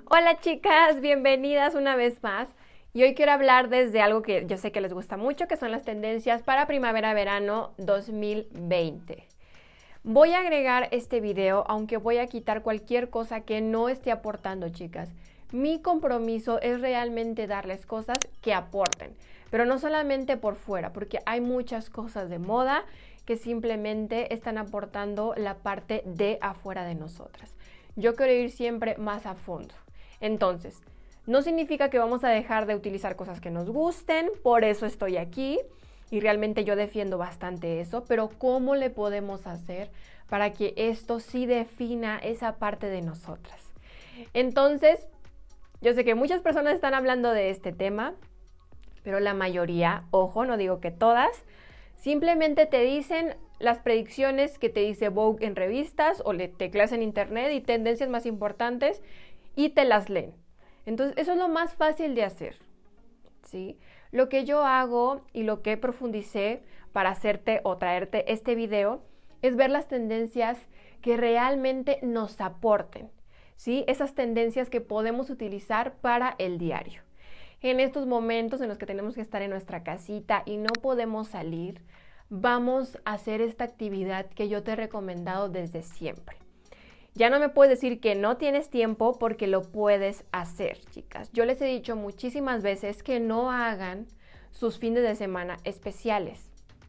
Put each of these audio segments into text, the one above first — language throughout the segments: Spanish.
Hola chicas, bienvenidas una vez más. Y hoy quiero hablar desde algo que yo sé que les gusta mucho, que son las tendencias para primavera-verano 2020. Voy a agregar este video, aunque voy a quitar cualquier cosa que no esté aportando, chicas. Mi compromiso es realmente darles cosas que aporten, pero no solamente por fuera, porque hay muchas cosas de moda que simplemente están aportando la parte de afuera de nosotras. Yo quiero ir siempre más a fondo. Entonces, no significa que vamos a dejar de utilizar cosas que nos gusten, por eso estoy aquí y realmente yo defiendo bastante eso, pero ¿cómo le podemos hacer para que esto sí defina esa parte de nosotras? Entonces, yo sé que muchas personas están hablando de este tema, pero la mayoría, ojo, no digo que todas, simplemente te dicen las predicciones que te dice Vogue en revistas o le tecleas en internet y tendencias más importantes y te las leen. Entonces, eso es lo más fácil de hacer, ¿sí? Lo que yo hago y lo que profundicé para hacerte o traerte este video es ver las tendencias que realmente nos aporten, ¿sí? Esas tendencias que podemos utilizar para el diario. En estos momentos en los que tenemos que estar en nuestra casita y no podemos salir, vamos a hacer esta actividad que yo te he recomendado desde siempre. Ya no me puedes decir que no tienes tiempo porque lo puedes hacer, chicas. Yo les he dicho muchísimas veces que no hagan sus fines de semana especiales.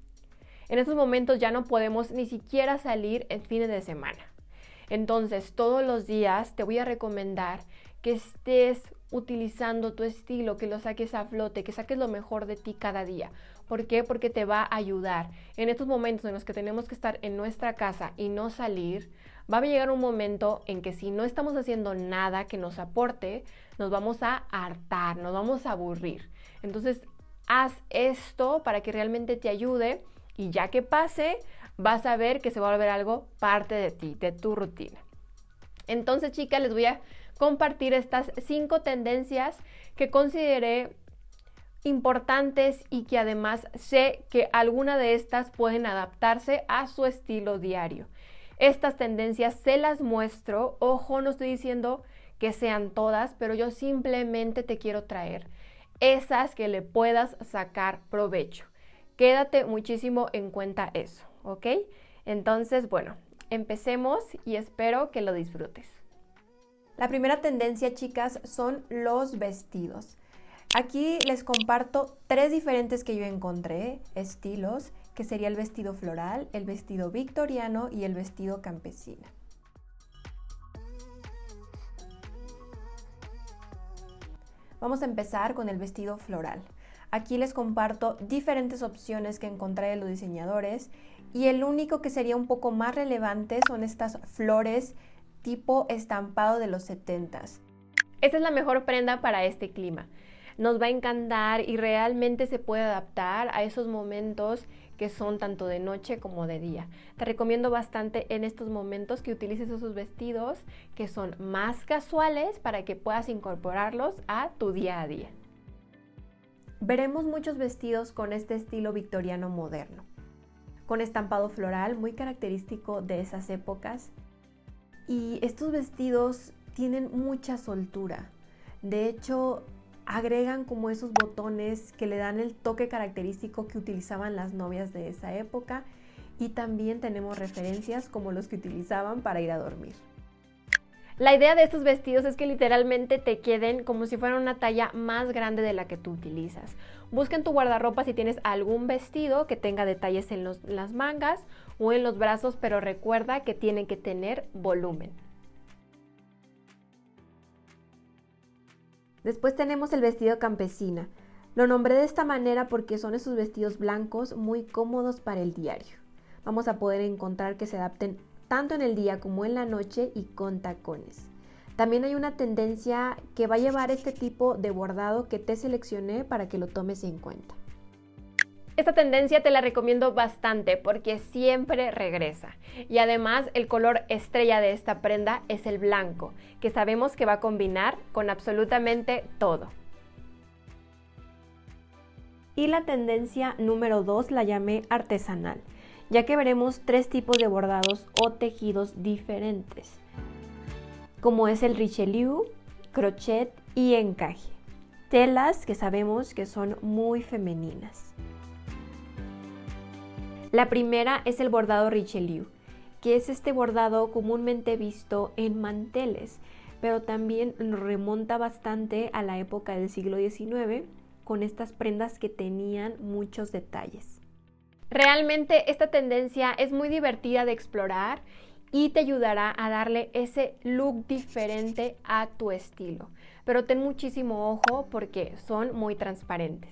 En estos momentos ya no podemos ni siquiera salir en fines de semana. Entonces, todos los días te voy a recomendar que estés utilizando tu estilo, que lo saques a flote, que saques lo mejor de ti cada día. ¿Por qué? Porque te va a ayudar. En estos momentos en los que tenemos que estar en nuestra casa y no salir, va a llegar un momento en que si no estamos haciendo nada que nos aporte, nos vamos a hartar, nos vamos a aburrir. Entonces, haz esto para que realmente te ayude y ya que pase, vas a ver que se va a volver algo parte de ti, de tu rutina. Entonces, chicas, les voy a compartir estas 5 tendencias que consideré importantes y que además sé que alguna de estas pueden adaptarse a su estilo diario. Estas tendencias se las muestro, ojo, no estoy diciendo que sean todas, pero yo simplemente te quiero traer esas que le puedas sacar provecho. Quédate muchísimo en cuenta eso, ¿ok? Entonces, bueno, empecemos y espero que lo disfrutes. La primera tendencia, chicas, son los vestidos. Aquí les comparto 3 diferentes que yo encontré, estilos, que sería el vestido floral, el vestido victoriano y el vestido campesino. Vamos a empezar con el vestido floral. Aquí les comparto diferentes opciones que encontré de los diseñadores y el único que sería un poco más relevante son estas flores tipo estampado de los 70s. Esta es la mejor prenda para este clima. Nos va a encantar y realmente se puede adaptar a esos momentos que son tanto de noche como de día. Te recomiendo bastante en estos momentos que utilices esos vestidos que son más casuales para que puedas incorporarlos a tu día a día. Veremos muchos vestidos con este estilo victoriano moderno, con estampado floral muy característico de esas épocas. Y estos vestidos tienen mucha soltura. De hecho, agregan como esos botones que le dan el toque característico que utilizaban las novias de esa época y también tenemos referencias como los que utilizaban para ir a dormir. La idea de estos vestidos es que literalmente te queden como si fueran una talla más grande de la que tú utilizas. Busca en tu guardarropa si tienes algún vestido que tenga detalles en las mangas o en los brazos, pero recuerda que tienen que tener volumen. Después tenemos el vestido campesina. Lo nombré de esta manera porque son esos vestidos blancos muy cómodos para el diario. Vamos a poder encontrar que se adapten tanto en el día como en la noche y con tacones. También hay una tendencia que va a llevar este tipo de bordado que te seleccioné para que lo tomes en cuenta. Esta tendencia te la recomiendo bastante porque siempre regresa y además el color estrella de esta prenda es el blanco, que sabemos que va a combinar con absolutamente todo. Y la tendencia número 2 la llamé artesanal, ya que veremos 3 tipos de bordados o tejidos diferentes, como es el Richelieu, crochet y encaje. Telas que sabemos que son muy femeninas. La primera es el bordado Richelieu, que es este bordado comúnmente visto en manteles, pero también nos remonta bastante a la época del siglo XIX, con estas prendas que tenían muchos detalles. Realmente esta tendencia es muy divertida de explorar y te ayudará a darle ese look diferente a tu estilo. Pero ten muchísimo ojo porque son muy transparentes.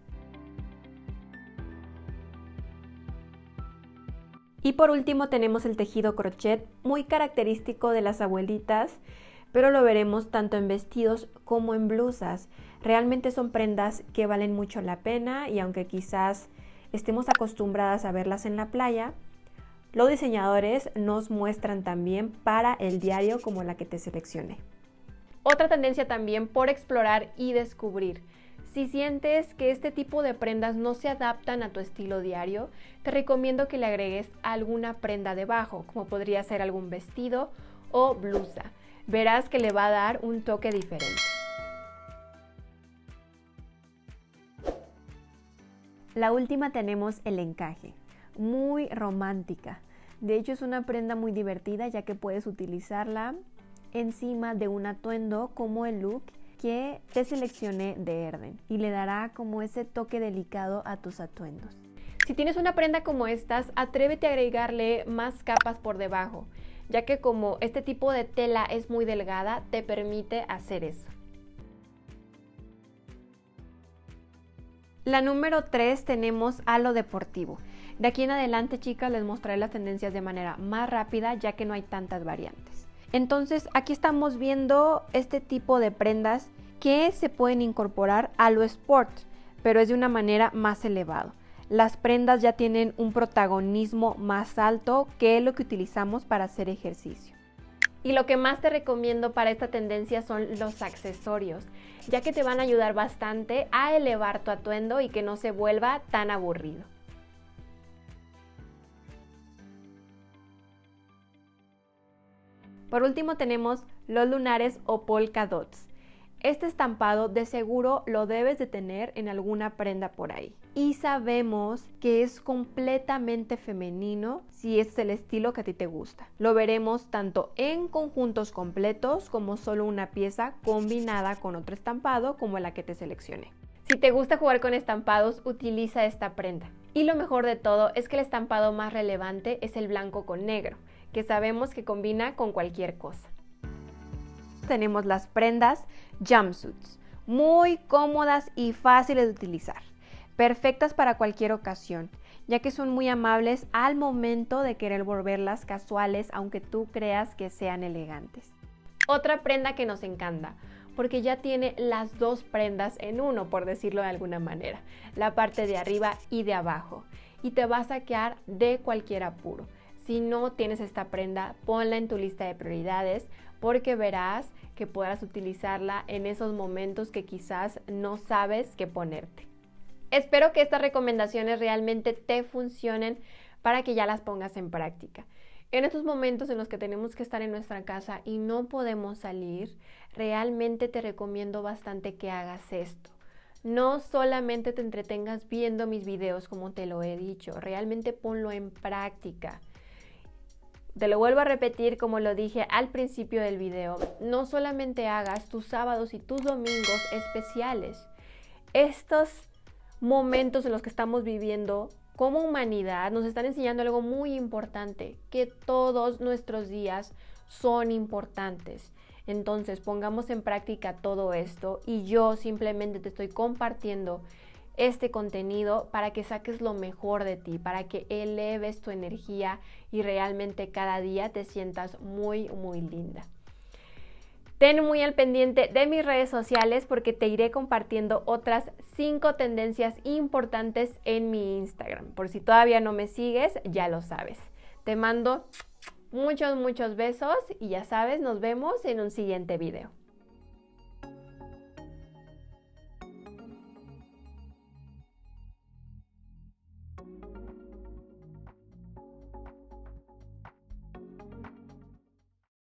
Y por último tenemos el tejido crochet, muy característico de las abuelitas, pero lo veremos tanto en vestidos como en blusas. Realmente son prendas que valen mucho la pena y aunque quizás estemos acostumbradas a verlas en la playa, los diseñadores nos muestran también para el diario como la que te seleccioné. Otra tendencia también por explorar y descubrir. Si sientes que este tipo de prendas no se adaptan a tu estilo diario, te recomiendo que le agregues alguna prenda debajo, como podría ser algún vestido o blusa. Verás que le va a dar un toque diferente. La última tenemos el encaje, muy romántica. De hecho es una prenda muy divertida ya que puedes utilizarla encima de un atuendo como el look que te seleccioné de Erden y le dará como ese toque delicado a tus atuendos. Si tienes una prenda como estas, atrévete a agregarle más capas por debajo, ya que como este tipo de tela es muy delgada, te permite hacer eso. La número 3 tenemos a lo deportivo. De aquí en adelante, chicas, les mostraré las tendencias de manera más rápida, ya que no hay tantas variantes. Entonces, aquí estamos viendo este tipo de prendas que se pueden incorporar a lo sport, pero es de una manera más elevado. Las prendas ya tienen un protagonismo más alto que lo que utilizamos para hacer ejercicio. Y lo que más te recomiendo para esta tendencia son los accesorios, ya que te van a ayudar bastante a elevar tu atuendo y que no se vuelva tan aburrido. Por último tenemos los lunares o polka dots. Este estampado de seguro lo debes de tener en alguna prenda por ahí. Y sabemos que es completamente femenino si es el estilo que a ti te gusta. Lo veremos tanto en conjuntos completos como solo una pieza combinada con otro estampado como la que te seleccioné. Si te gusta jugar con estampados, utiliza esta prenda. Y lo mejor de todo es que el estampado más relevante es el blanco con negro, que sabemos que combina con cualquier cosa. Tenemos las prendas jumpsuits, muy cómodas y fáciles de utilizar, perfectas para cualquier ocasión, ya que son muy amables al momento de querer volverlas casuales, aunque tú creas que sean elegantes. Otra prenda que nos encanta, porque ya tiene las dos prendas en uno, por decirlo de alguna manera, la parte de arriba y de abajo, y te va a saquear de cualquier apuro. Si no tienes esta prenda, ponla en tu lista de prioridades porque verás que podrás utilizarla en esos momentos que quizás no sabes qué ponerte. Espero que estas recomendaciones realmente te funcionen para que ya las pongas en práctica. En estos momentos en los que tenemos que estar en nuestra casa y no podemos salir, realmente te recomiendo bastante que hagas esto. No solamente te entretengas viendo mis videos como te lo he dicho, realmente ponlo en práctica. Te lo vuelvo a repetir como lo dije al principio del video, no solamente hagas tus sábados y tus domingos especiales. Estos momentos en los que estamos viviendo como humanidad nos están enseñando algo muy importante, que todos nuestros días son importantes. Entonces pongamos en práctica todo esto y yo simplemente te estoy compartiendo este contenido para que saques lo mejor de ti, para que eleves tu energía y realmente cada día te sientas muy, muy linda. Ten muy al pendiente de mis redes sociales porque te iré compartiendo otras 5 tendencias importantes en mi Instagram. Por si todavía no me sigues, ya lo sabes. Te mando muchos besos y ya sabes, nos vemos en un siguiente video.